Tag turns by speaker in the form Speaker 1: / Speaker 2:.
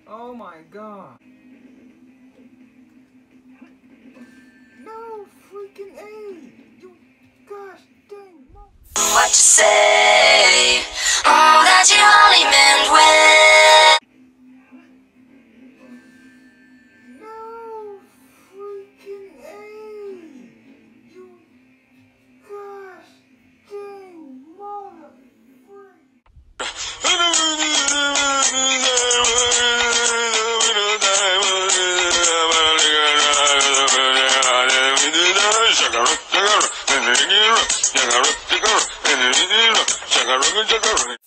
Speaker 1: Oh my god. No freaking A! You gosh dang.
Speaker 2: What you say? Oh, that you only meant when.
Speaker 1: No freaking A! You gosh dang mother
Speaker 3: Shaka